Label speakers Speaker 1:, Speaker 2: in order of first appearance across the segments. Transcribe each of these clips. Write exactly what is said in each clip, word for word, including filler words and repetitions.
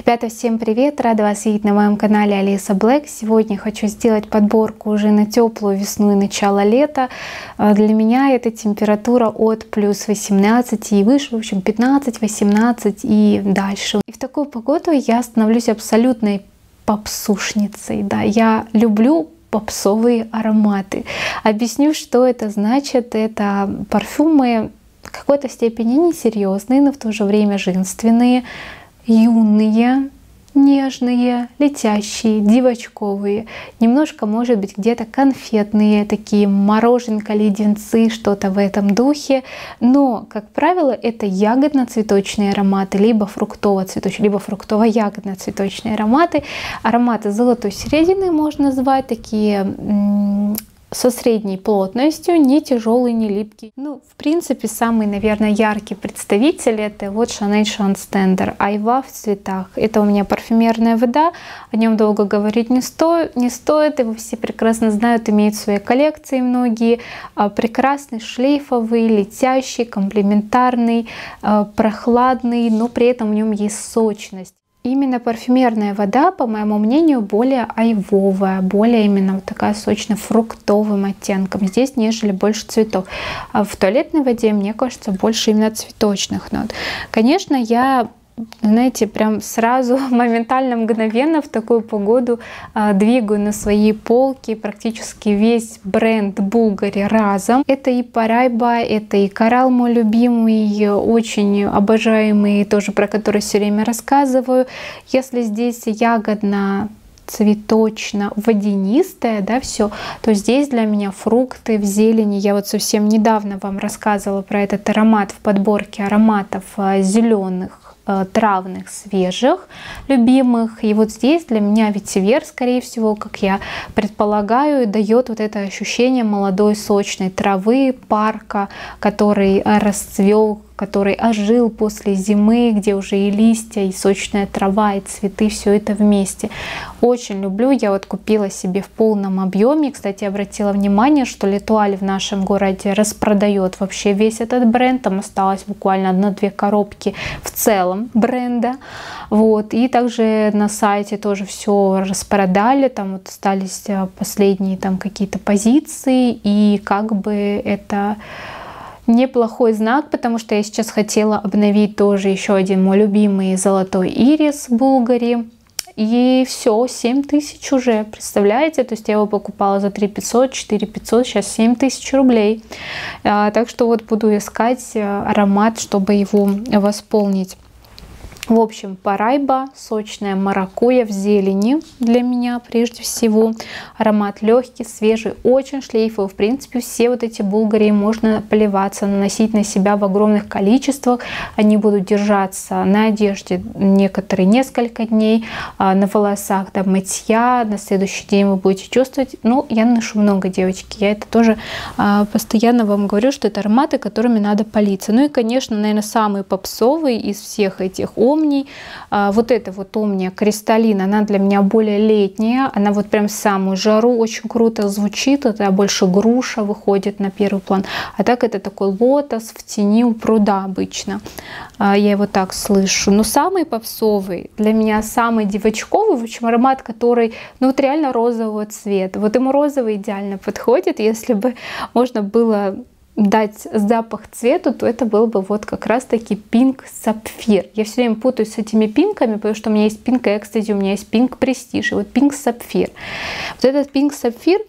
Speaker 1: Ребята, всем привет! Рада вас видеть на моем канале Алиса Блэк. Сегодня хочу сделать подборку уже на теплую весну и начало лета. Для меня это температура от плюс восемнадцати и выше, в общем пятнадцать-восемнадцать и дальше. И в такую погоду я становлюсь абсолютной попсушницей. Да, я люблю попсовые ароматы. Объясню, что это значит. Это парфюмы в какой-то степени несерьезные, но в то же время женственные, юные, нежные, летящие, девочковые, немножко, может быть, где-то конфетные, такие мороженка, леденцы, что-то в этом духе. Но, как правило, это ягодно-цветочные ароматы, либо фруктово-цветочные, либо фруктово-ягодно-цветочные ароматы. Ароматы золотой середины можно назвать, такие со средней плотностью, не тяжелый, не липкий. Ну, в принципе, самый, наверное, яркий представитель это вот Chanel Chance Tender Айва в цветах. Это у меня парфюмерная вода, о нем долго говорить не, сто... не стоит, его все прекрасно знают, имеют в своей коллекции многие. Прекрасный, шлейфовый, летящий, комплементарный, прохладный, но при этом в нем есть сочность. Именно парфюмерная вода, по моему мнению, более айвовая, более именно вот такая сочно-фруктовым оттенком здесь, нежели больше цветов. А в туалетной воде, мне кажется, больше именно цветочных нот. Конечно, я, знаете, прям сразу, моментально, мгновенно в такую погоду а, двигаю на своей полке практически весь бренд Bulgari разом. Это и Парайба, это и Коралл, мой любимый, очень обожаемый, тоже про который все время рассказываю. Если здесь ягодно, цветочно, водянистое, да, все, то здесь для меня фрукты в зелени. Я вот совсем недавно вам рассказывала про этот аромат в подборке ароматов зеленых, травных, свежих, любимых. И вот здесь для меня ветивер, скорее всего, как я предполагаю, дает вот это ощущение молодой сочной травы, парка, который расцвел, который ожил после зимы, где уже и листья, и сочная трава, и цветы, все это вместе. Очень люблю. Я вот купила себе в полном объеме. Кстати, обратила внимание, что L'Etoile в нашем городе распродает вообще весь этот бренд. Там осталось буквально одна-две коробки в целом бренда. Вот. И также на сайте тоже все распродали. Там вот остались последние там какие-то позиции. И как бы это неплохой знак, потому что я сейчас хотела обновить тоже еще один мой любимый золотой ирис Bulgari. И все, семь тысяч уже, представляете? То есть я его покупала за три пятьсот, четыре пятьсот, сейчас семь тысяч рублей. А, так что вот буду искать аромат, чтобы его восполнить. В общем, Парайба, сочная маракуйя в зелени для меня прежде всего. Аромат легкий, свежий, очень шлейфовый. В принципе, все вот эти Bulgari можно поливаться, наносить на себя в огромных количествах. Они будут держаться на одежде некоторые несколько дней, на волосах до мытья. На следующий день вы будете чувствовать. Ну, я наношу много, девочки. Я это тоже постоянно вам говорю, что это ароматы, которыми надо политься. Ну и, конечно, наверное, самый попсовый из всех этих Omni. Вот эта вот Omnia Кристаллин, она для меня более летняя, она вот прям в самую жару очень круто звучит, это больше груша выходит на первый план, а так это такой лотос в тени у пруда обычно, я его так слышу. Но самый попсовый, для меня самый девочковый, в общем, аромат, который, ну вот реально розового цвета, вот ему розовый идеально подходит. Если бы можно было дать запах цвету, то это был бы вот как раз таки пинк сапфир. Я все время путаюсь с этими пинками, потому что у меня есть пинк экстази, у меня есть пинк престиж, и вот пинк сапфир. Вот этот пинк сапфир,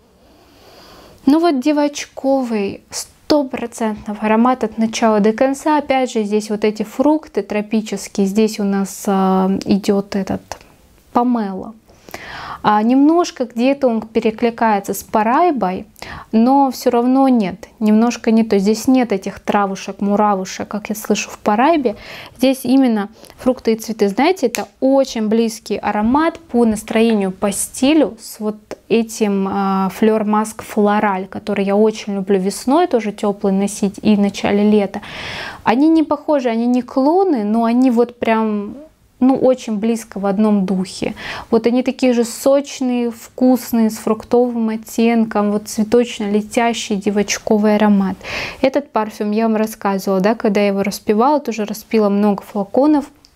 Speaker 1: ну вот девочковый, стопроцентный аромат от начала до конца. Опять же, здесь вот эти фрукты тропические, здесь у нас а, идет этот помело. А немножко где-то он перекликается с Парайбой, но все равно нет, немножко не то. Здесь нет этих травушек, муравушек, как я слышу в Парайбе. Здесь именно фрукты и цветы. Знаете, это очень близкий аромат по настроению, по стилю с вот этим Fleur Mask Floral, который я очень люблю весной, тоже теплый носить и в начале лета. Они не похожи, они не клоны, но они вот прям, ну, очень близко в одном духе. Вот они такие же сочные, вкусные, с фруктовым оттенком, вот цветочно-летящий девочковый аромат. Этот парфюм я вам рассказывала, да, когда я его распивала, тоже распила много флаконов.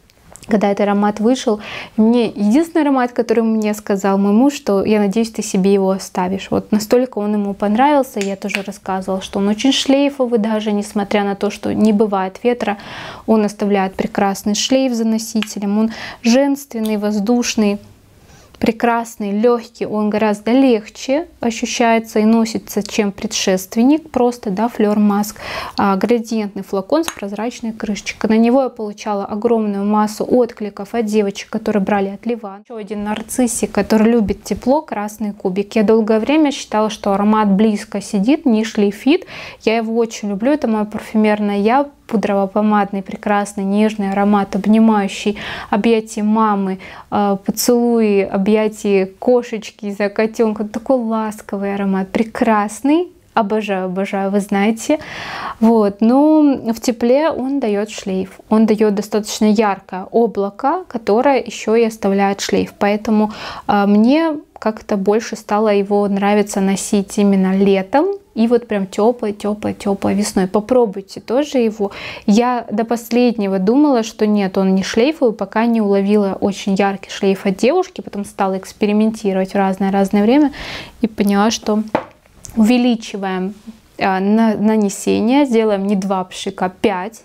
Speaker 1: когда этот аромат вышел. Мне единственный аромат, который мне сказал мой муж, что я надеюсь, ты себе его оставишь. Вот настолько он ему понравился. Я тоже рассказывала, что он очень шлейфовый, даже несмотря на то, что не бывает ветра, он оставляет прекрасный шлейф за носителем. Он женственный, воздушный, прекрасный, легкий, он гораздо легче ощущается и носится, чем предшественник, просто, да, Fleur Mask, а, градиентный флакон с прозрачной крышечкой. На него я получала огромную массу откликов от девочек, которые брали от Ливан. Еще один нарциссик, который любит тепло, красный кубик. Я долгое время считала, что аромат близко сидит, не шлейфит. Я его очень люблю, это моя парфюмерная я. Пудрово-помадный, прекрасный, нежный аромат, обнимающий объятия мамы, поцелуи, объятия кошечки за котенка. Такой ласковый аромат, прекрасный. Обожаю, обожаю, вы знаете. Вот. Но в тепле он дает шлейф. Он дает достаточно яркое облако, которое еще и оставляет шлейф. Поэтому э, мне как-то больше стало его нравиться носить именно летом. И вот прям теплой, теплой, теплой весной. Попробуйте тоже его. Я до последнего думала, что нет, он не шлейфовый, пока не уловила очень яркий шлейф от девушки. Потом стала экспериментировать в разное-разное время и поняла, что увеличиваем э, на, нанесение, сделаем не два пшика, а пять.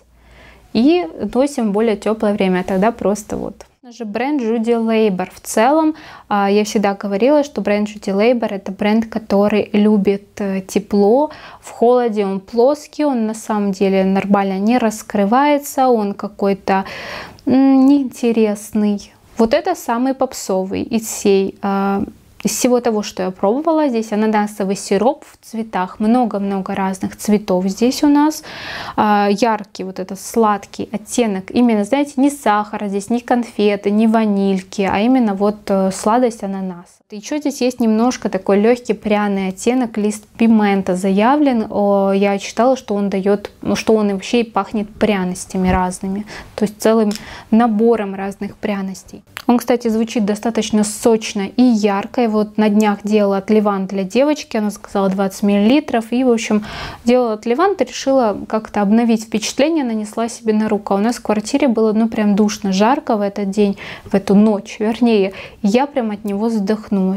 Speaker 1: И носим более теплое время. Тогда просто вот. Же бренд Judy Leiber. В целом, я всегда говорила, что бренд Judy Leiber это бренд, который любит тепло. В холоде он плоский, он на самом деле нормально не раскрывается, он какой-то неинтересный. Вот это самый попсовый из всей Из всего того, что я пробовала. Здесь ананасовый сироп в цветах. Много-много разных цветов здесь у нас. Яркий вот этот сладкий оттенок. Именно, знаете, не сахара здесь, не конфеты, не ванильки, а именно вот сладость ананаса. Еще здесь есть немножко такой легкий пряный оттенок, лист пимента заявлен. Я читала, что он дает, что он вообще пахнет пряностями разными. То есть целым набором разных пряностей. Он, кстати, звучит достаточно сочно и ярко. И вот на днях делала от Левант для девочки. Она заказала двадцать миллилитров. И, в общем, делала от Левант и решила как-то обновить впечатление. Нанесла себе на руку. А у нас в квартире было, ну, прям душно, жарко в этот день, в эту ночь, вернее. И я прям от него задохнулась.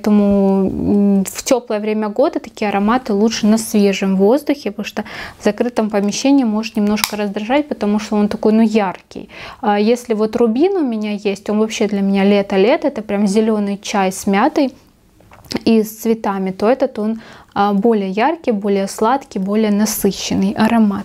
Speaker 1: Поэтому в теплое время года такие ароматы лучше на свежем воздухе, потому что в закрытом помещении может немножко раздражать, потому что он такой, ну, яркий. А если вот рубин у меня есть, он вообще для меня лето-лето, это прям зеленый чай с мятой и с цветами, то этот он более яркий, более сладкий, более насыщенный аромат.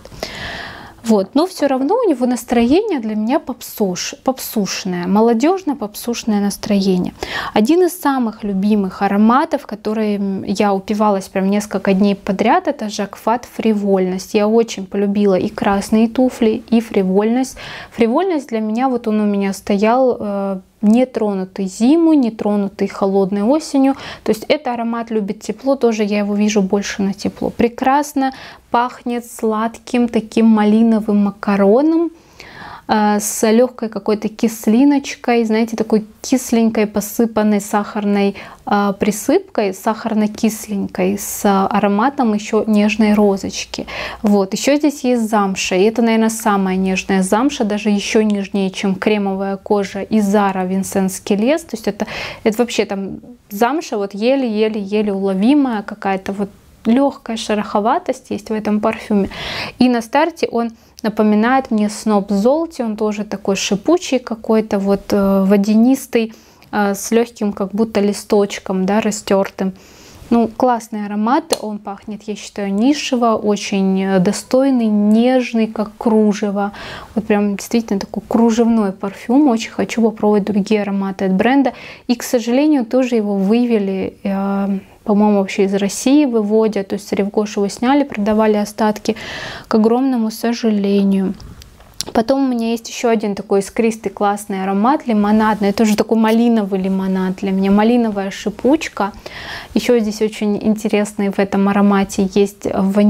Speaker 1: Вот. Но все равно у него настроение для меня попсуш, попсушное, молодежно-попсушное настроение. Один из самых любимых ароматов, которые я упивалась прям несколько дней подряд, это Жакфат Фривольность. Я очень полюбила и красные туфли, и фривольность. Фривольность для меня, вот он у меня стоял э, не тронутый зиму, не тронутый холодной осенью. То есть это аромат любит тепло, тоже я его вижу больше на тепло. Прекрасно пахнет сладким таким малиновым макароном э, с легкой какой-то кислиночкой, знаете, такой кисленькой, посыпанной сахарной э, присыпкой, сахарно-кисленькой, с ароматом еще нежной розочки. Вот, еще здесь есть замша, и это, наверное, самая нежная замша, даже еще нежнее, чем кремовая кожа из Zara Винсентский лес. То есть это, это вообще там замша вот еле-еле-еле уловимая, какая-то вот легкая шероховатость есть в этом парфюме. И на старте он напоминает мне Snob Zolty, он тоже такой шипучий какой-то, вот водянистый, с легким как будто листочком, да, растертым. Ну, классный аромат, он пахнет, я считаю, нишево, очень достойный, нежный, как кружево. Вот прям действительно такой кружевной парфюм. Очень хочу попробовать другие ароматы от бренда. И, к сожалению, тоже его вывели, э, по-моему, вообще из России выводят. То есть с Ревгош его сняли, продавали остатки, к огромному сожалению. Потом у меня есть еще один такой искристый классный аромат, лимонадный. Это уже такой малиновый лимонад для меня, малиновая шипучка. Еще здесь очень интересные в этом аромате есть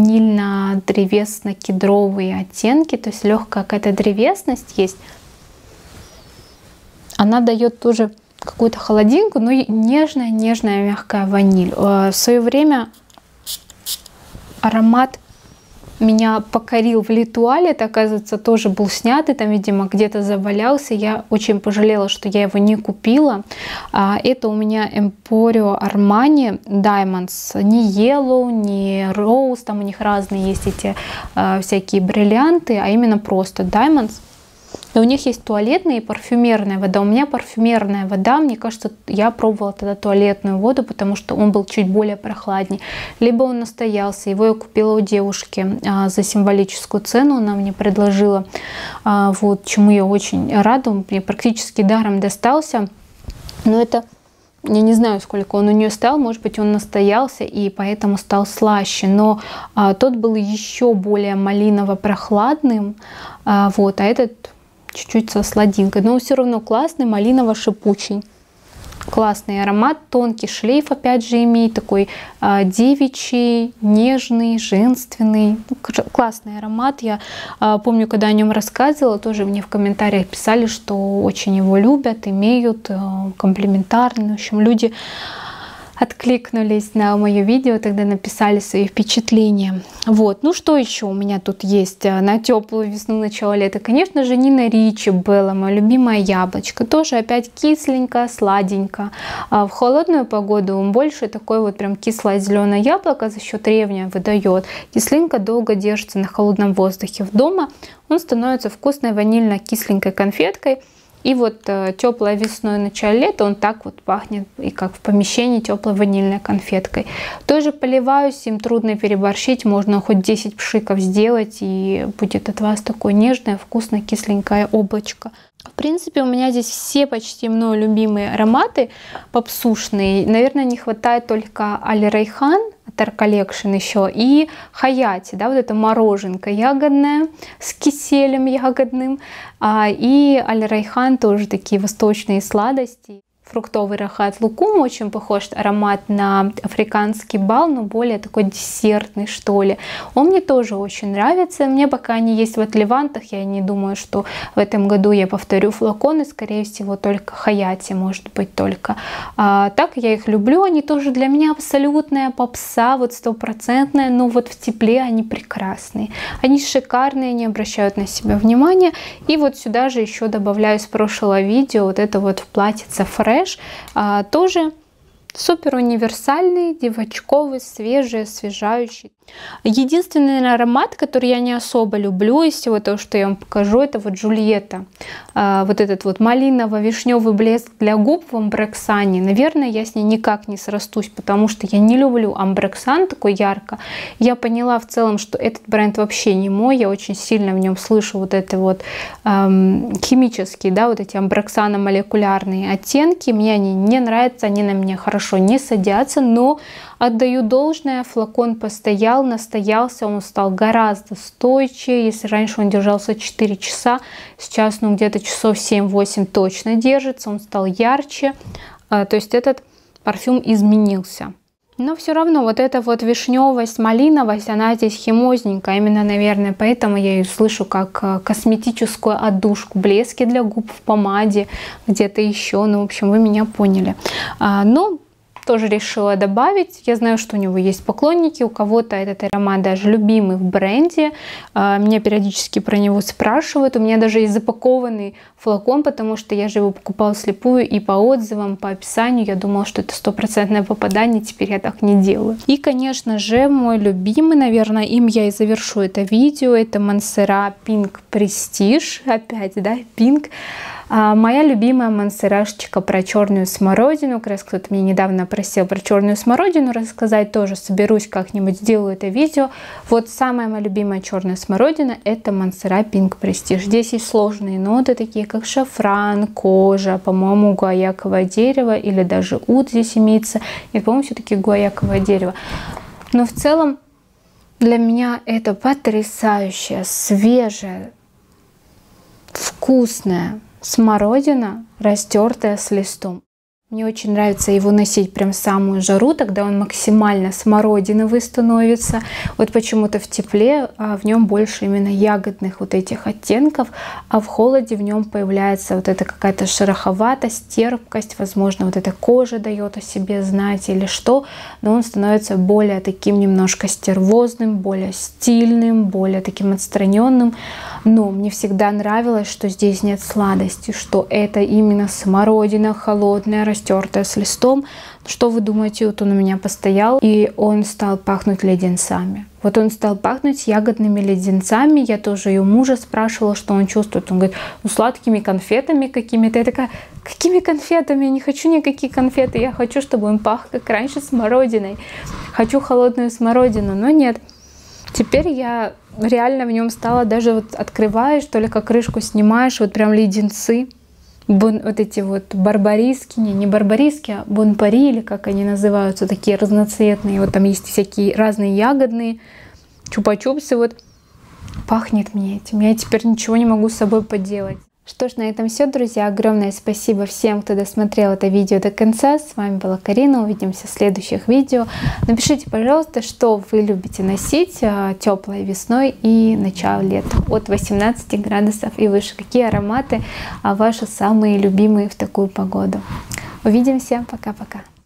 Speaker 1: ванильно-древесно-кедровые оттенки, то есть легкая какая-то древесность есть. Она дает тоже какую-то холодинку, но нежная-нежная мягкая ваниль. В свое время аромат меня покорил в Литуале. Это, оказывается, тоже был снятый, там, видимо, где-то завалялся. Я очень пожалела, что я его не купила. Это у меня Emporio Armani Diamonds. Не Yellow, не Rose, там у них разные есть эти всякие бриллианты, а именно просто Diamonds. И у них есть туалетная и парфюмерная вода. У меня парфюмерная вода, мне кажется, я пробовала тогда туалетную воду, потому что он был чуть более прохладней. Либо он настоялся, его я купила у девушки а, за символическую цену, она мне предложила, а, вот, чему я очень рада, он мне практически даром достался. Но это, я не знаю, сколько он у нее стоял, может быть, он настоялся и поэтому стал слаще, но а, тот был еще более малиново-прохладным, а, вот, а этот чуть-чуть со сладинкой, но все равно классный, малиново-шипучий. Классный аромат, тонкий шлейф опять же имеет, такой а, девичий, нежный, женственный. Ну, классный аромат. Я а, помню, когда о нем рассказывала, тоже мне в комментариях писали, что очень его любят, имеют, а, комплиментарно. В общем, люди откликнулись на мое видео, тогда написали свои впечатления. Вот, ну что еще у меня тут есть на теплую весну, начало лета? Конечно же, Нина Ричи Белла, мое любимое яблочко. Тоже опять кисленько, сладенько. А в холодную погоду он больше такой вот прям кислое зеленое яблоко за счет ревня выдает. Кислинка долго держится на холодном воздухе. В дома он становится вкусной ванильно-кисленькой конфеткой. И вот э, теплой весной, начало лета он так вот пахнет, и как в помещении, теплой ванильной конфеткой. Тоже поливаюсь, им трудно переборщить, можно хоть десять пшиков сделать, и будет от вас такое нежное, вкусное, кисленькое облачко. В принципе, у меня здесь все почти мною любимые ароматы попсушные. Наверное, не хватает только Аль Рейхан, Tar Collection еще, и Хаяти, да, вот эта мороженка ягодная с киселем ягодным, а, и Аль Рейхан тоже такие восточные сладости. Фруктовый рахат лукум, очень похож аромат на африканский бал, но более такой десертный, что ли. Он мне тоже очень нравится. Мне пока они есть в отливантах, я не думаю, что в этом году я повторю флаконы, скорее всего, только Хаяти, может быть, только. А, так я их люблю, они тоже для меня абсолютная попса, вот стопроцентная, но вот в тепле они прекрасные. Они шикарные, не обращают на себя внимания. И вот сюда же еще добавляю с прошлого видео вот это вот в платьице Fresh. А, тоже супер универсальный, девочковый, свежий, освежающий. Единственный аромат, который я не особо люблю из всего того, что я вам покажу, это вот Джульетта. А, вот этот вот малиново-вишневый блеск для губ в амбрексане. Наверное, я с ней никак не срастусь, потому что я не люблю амбрексан такой ярко. Я поняла в целом, что этот бренд вообще не мой. Я очень сильно в нем слышу вот это вот эм, химические, да, вот эти амбрексано-молекулярные оттенки. Мне они не нравятся, они на меня хорошо не садятся, но отдаю должное, флакон постоял, настоялся, он стал гораздо стойче. Если раньше он держался четыре часа, сейчас ну где-то часов семь-восемь точно держится, он стал ярче. То есть этот парфюм изменился. Но все равно вот эта вот вишневость, малиновость, она здесь химозненькая. Именно, наверное, поэтому я ее слышу как косметическую отдушку, блески для губ в помаде, где-то еще. Ну, в общем, вы меня поняли. Но тоже решила добавить. Я знаю, что у него есть поклонники, у кого-то этот аромат даже любимый в бренде. Меня периодически про него спрашивают. У меня даже есть запакованный флакон, потому что я же его покупала слепую, и по отзывам, по описанию я думала, что это стопроцентное попадание. Теперь я так не делаю. И, конечно же, мой любимый, наверное, им я и завершу это видео. Это Montserrat Pink Prestige. Опять, да, Pink. А моя любимая монсеррашечка про черную смородину. Как раз кто-то мне недавно просил про черную смородину рассказать. Тоже соберусь как-нибудь, сделаю это видео. Вот самая моя любимая черная смородина — это Montserrat Pink Prestige. Здесь есть сложные ноты, такие как шафран, кожа, по-моему, гуаяковое дерево или даже ут здесь имеется. Нет, по-моему, все-таки гуаяковое дерево. Но в целом для меня это потрясающая, свежая, вкусная смородина, растертая с листом. Мне очень нравится его носить прям в самую жару, тогда он максимально смородиновый становится. Вот почему-то в тепле а в нем больше именно ягодных вот этих оттенков, а в холоде в нем появляется вот эта какая-то шероховатость, терпкость, возможно, вот эта кожа дает о себе знать или что, но он становится более таким немножко стервозным, более стильным, более таким отстраненным. Но мне всегда нравилось, что здесь нет сладости, что это именно смородина холодная, растертая с листом. Что вы думаете, вот он у меня постоял, и он стал пахнуть леденцами. Вот он стал пахнуть ягодными леденцами. Я тоже ее мужа спрашивала, что он чувствует. Он говорит, ну сладкими конфетами какими-то. Я такая, какими конфетами? Я не хочу никакие конфеты. Я хочу, чтобы он пах, как раньше, смородиной. Хочу холодную смородину, но нет. Теперь я реально в нем стала, даже вот открываешь, только крышку снимаешь, вот прям леденцы. Бон, вот эти вот барбариски, не, не барбариски, а бонпари, или как они называются, такие разноцветные. Вот там есть всякие разные ягодные, чупа-чупсы. Вот пахнет мне этим. Я теперь ничего не могу с собой поделать. Что ж, на этом все, друзья. Огромное спасибо всем, кто досмотрел это видео до конца. С вами была Карина. Увидимся в следующих видео. Напишите, пожалуйста, что вы любите носить теплой весной и начало лета от восемнадцати градусов и выше. Какие ароматы ваши самые любимые в такую погоду. Увидимся. Пока-пока.